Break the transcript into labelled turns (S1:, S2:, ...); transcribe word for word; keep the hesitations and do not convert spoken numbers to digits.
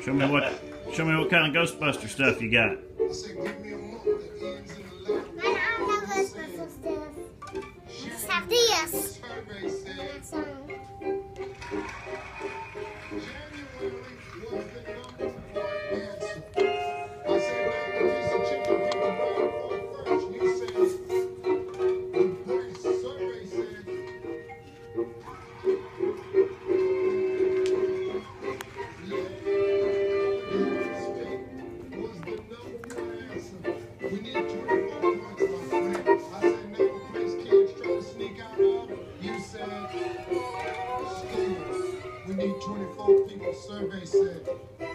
S1: Show me what show me what kind of Ghostbuster stuff you got.
S2: Man, I don't know Ghostbuster stuff. I just have this. So,
S3: we need twenty-four people, survey said.